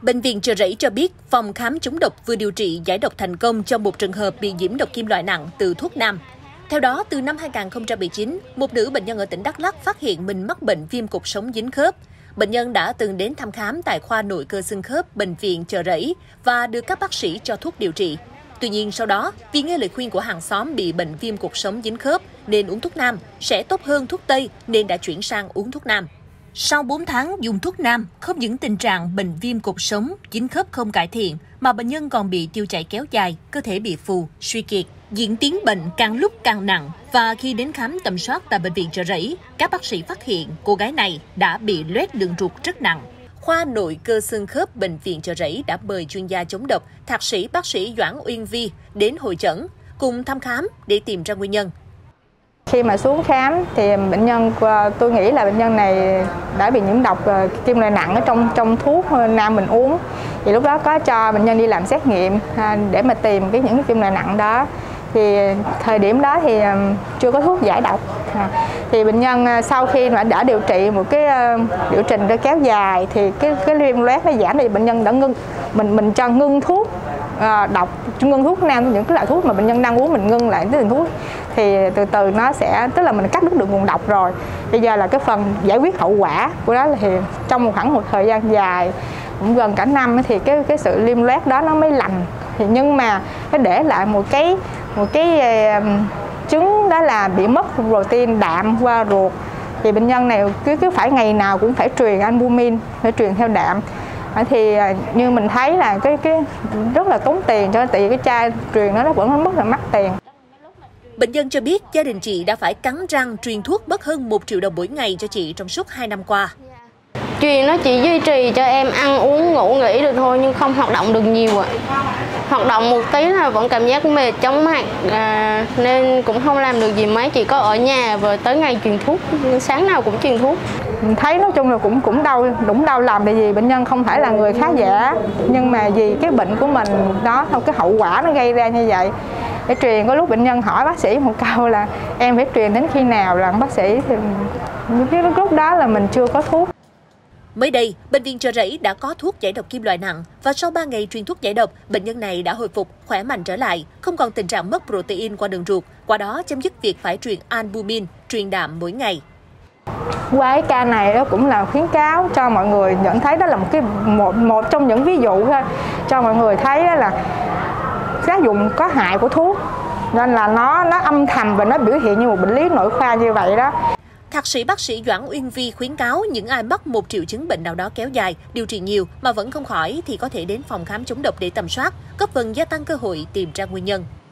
Bệnh viện Chợ Rẫy cho biết, phòng khám chống độc vừa điều trị giải độc thành công cho một trường hợp bị nhiễm độc kim loại nặng từ thuốc nam. Theo đó, từ năm 2019, một nữ bệnh nhân ở tỉnh Đắk Lắk phát hiện mình mắc bệnh viêm cột sống dính khớp. Bệnh nhân đã từng đến thăm khám tại khoa nội cơ xương khớp Bệnh viện Chợ Rẫy và được các bác sĩ cho thuốc điều trị. Tuy nhiên sau đó, vì nghe lời khuyên của hàng xóm bị bệnh viêm cột sống dính khớp nên uống thuốc nam sẽ tốt hơn thuốc tây nên đã chuyển sang uống thuốc nam. Sau 4 tháng dùng thuốc nam, không những tình trạng bệnh viêm cột sống dính khớp không cải thiện mà bệnh nhân còn bị tiêu chảy kéo dài, cơ thể bị phù, suy kiệt, diễn tiến bệnh càng lúc càng nặng và khi đến khám tầm soát tại Bệnh viện Chợ Rẫy, các bác sĩ phát hiện cô gái này đã bị loét đường ruột rất nặng. Khoa nội cơ xương khớp Bệnh viện Chợ Rẫy đã mời chuyên gia chống độc, thạc sĩ bác sĩ Doãn Uyên Vi đến hội chẩn, cùng thăm khám để tìm ra nguyên nhân. Khi mà xuống khám thì tôi nghĩ là bệnh nhân này đã bị nhiễm độc kim loại nặng ở trong thuốc nam mình uống. Thì lúc đó có cho bệnh nhân đi làm xét nghiệm để mà tìm những cái kim loại nặng đó. Thì thời điểm đó thì chưa có thuốc giải độc. Thì bệnh nhân sau khi mà đã điều trị một cái liệu trình đó kéo dài thì cái viêm loét nó giảm thì bệnh nhân đã ngưng, mình cho ngưng thuốc độc, ngưng thuốc nam, những cái loại thuốc mà bệnh nhân đang uống mình ngưng lại cái thuốc thì từ từ nó sẽ, tức là mình cắt đứt được nguồn độc rồi. Bây giờ là cái phần giải quyết hậu quả của đó là thì trong khoảng một thời gian dài cũng gần cả năm thì cái sự viêm loét đó nó mới lành. Thì nhưng mà nó để lại một cái chứng đó là bị mất protein đạm qua ruột. Thì bệnh nhân này cứ phải ngày nào cũng phải truyền albumin, phải truyền theo đạm. Thì như mình thấy là cái rất là tốn tiền, cho tại vì cái chai truyền nó vẫn rất là mắc tiền. Bệnh nhân cho biết gia đình chị đã phải cắn răng truyền thuốc mất hơn 1 triệu đồng mỗi ngày cho chị trong suốt 2 năm qua. Truyền nó chỉ duy trì cho em ăn uống ngủ nghỉ được thôi nhưng không hoạt động được nhiều ạ. Hoạt động một tí là vẫn cảm giác mệt chóng mặt nên cũng không làm được gì mấy, chỉ có ở nhà và tới ngày truyền thuốc, sáng nào cũng truyền thuốc. Mình thấy nói chung là cũng đau lòng tại vì bệnh nhân không phải là người khá giả, nhưng mà vì cái bệnh của mình đó, thôi cái hậu quả nó gây ra như vậy. Để truyền có lúc bệnh nhân hỏi bác sĩ một câu là em phải truyền đến khi nào, là bác sĩ thì cái lúc đó là mình chưa có thuốc. Mới đây, Bệnh viện Chợ Rẫy đã có thuốc giải độc kim loại nặng và sau 3 ngày truyền thuốc giải độc, bệnh nhân này đã hồi phục, khỏe mạnh trở lại, không còn tình trạng mất protein qua đường ruột, qua đó chấm dứt việc phải truyền albumin, truyền đạm mỗi ngày. Qua cái ca này đó cũng là khuyến cáo cho mọi người nhận thấy đó là một trong những ví dụ thôi, cho mọi người thấy đó là tác dụng có hại của thuốc, nên là nó âm thầm và nó biểu hiện như một bệnh lý nội khoa như vậy đó. Thạc sĩ bác sĩ Doãn Uyên Vi khuyến cáo những ai mắc một triệu chứng bệnh nào đó kéo dài, điều trị nhiều mà vẫn không khỏi thì có thể đến phòng khám chống độc để tầm soát, góp phần gia tăng cơ hội tìm ra nguyên nhân.